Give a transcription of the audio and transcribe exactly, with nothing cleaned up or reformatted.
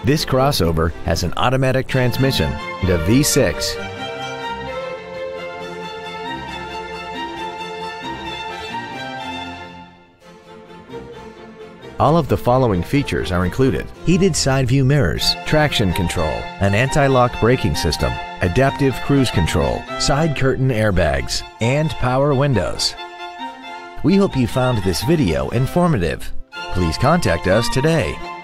This crossover has an automatic transmission and a V six. All of the following features are included: heated side view mirrors, traction control, an anti-lock braking system, adaptive cruise control, side curtain airbags, and power windows. We hope you found this video informative. Please contact us today.